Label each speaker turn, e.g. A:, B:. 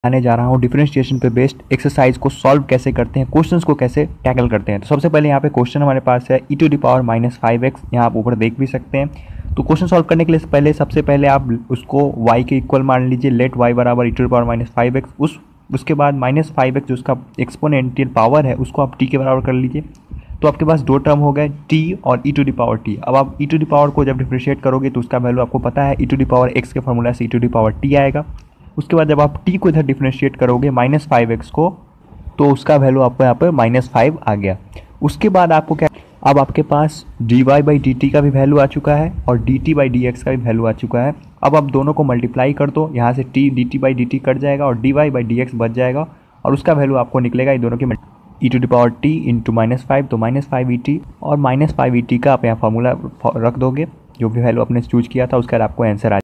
A: आने जा रहा हूँ डिफरेंशिएशन पे बेस्ड एक्सरसाइज को सॉल्व कैसे करते हैं, क्वेश्चंस को कैसे टैकल करते हैं। तो सबसे पहले यहाँ पे क्वेश्चन हमारे पास है e to the power -5x, यहाँ आप ऊपर देख भी सकते हैं। तो क्वेश्चन सॉल्व करने के लिए पहले सबसे पहले आप उसको y के इक्वल मान लीजिए, लेट y बराबर e to the power -5x। उसके बाद -5x जो उसका एक्सपोनेंशियल पावर है उसको आप t के बराबर कर लीजिए। तो आपके पास दो टर्म हो गए t और e to the power t। अब आप e टू द पावर को जब डिफरेंशिएट करोगे तो उसका वैल्यू आपको पता है, e to the power x के फॉर्मूला से e to the power t आएगा। उसके बाद जब आप t को इधर डिफरेंशिएट करोगे -5x को, तो उसका वैल्यू आपको यहाँ पर -5 आ गया। उसके बाद आपको क्या, अब आपके पास dy/dt का भी वैल्यू आ चुका है और dt/dx का भी वैल्यू आ चुका है। अब आप दोनों को मल्टीप्लाई कर दो, यहाँ से t dt/dt कट जाएगा और dy/dx बच जाएगा और उसका वैल्यू आपको निकलेगा इन दोनों की e to the power t into -5, तो -5et और -5et का आप यहाँ फार्मूला रख दोगे, जो भी वैल्यू आपने चूज किया था उसका आपको आंसर आ